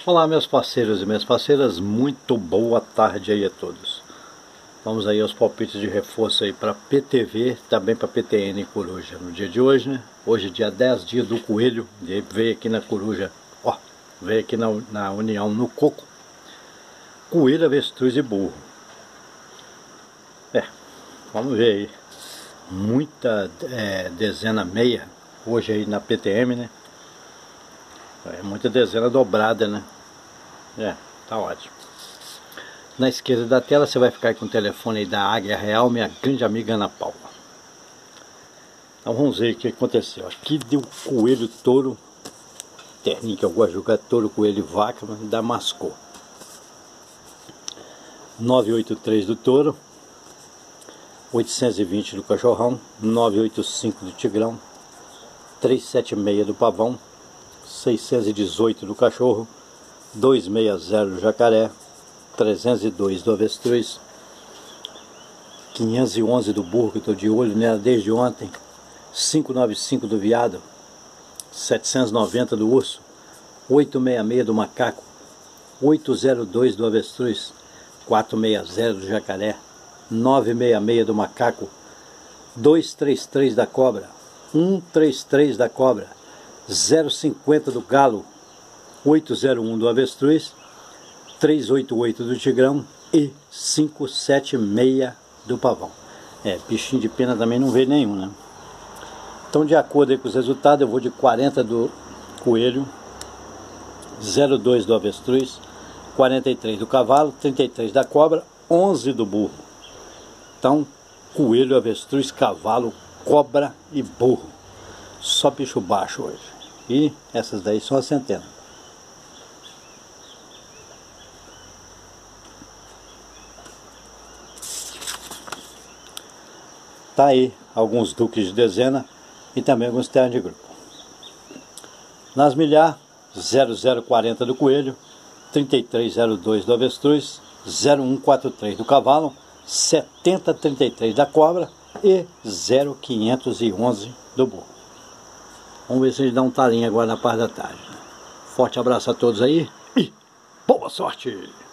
Olá meus parceiros e minhas parceiras, muito boa tarde aí a todos. Vamos aí aos palpites de reforço aí para PTV, também para PTN e Coruja no dia de hoje, né? Hoje dia 10, dia do Coelho, e veio aqui na Coruja, ó, veio aqui na União no Coco, Coelho, Avestruz e Burro. Vamos ver aí, muita dezena meia, hoje aí na PTM, né? Muita dezena dobrada, né? Tá ótimo. Na esquerda da tela você vai ficar com o telefone aí da Águia Real, minha grande amiga Ana Paula. Então vamos ver o que aconteceu. Aqui deu coelho, touro, terninho que eu gosto de jogar, touro, coelho e vaca, mas ainda mascou. 983 do touro, 820 do cachorrão, 985 do tigrão, 376 do pavão, 618 do cachorro, 260 do jacaré, 302 do avestruz, 511 do burro, que eu estou de olho nela desde ontem, 595 do viado, 790 do urso, 866 do macaco, 802 do avestruz, 460 do jacaré, 966 do macaco, 233 da cobra, 133 da cobra, 050 do galo, 801 do avestruz, 388 do tigrão e 576 do pavão. Bichinho de pena também não veio nenhum, né? Então, de acordo aí com os resultados, eu vou de 40 do coelho, 02 do avestruz, 43 do cavalo, 33 da cobra, 11 do burro. Então, coelho, avestruz, cavalo, cobra e burro. Só bicho baixo hoje. E essas daí são as centenas. Tá aí alguns duques de dezena e também alguns ternos de grupo. Nas milhar, 0040 do coelho, 3302 do avestruz, 0143 do cavalo, 7033 da cobra e 0511 do burro. Vamos ver se eles dão um talinho agora na parte da tarde. Forte abraço a todos aí e boa sorte!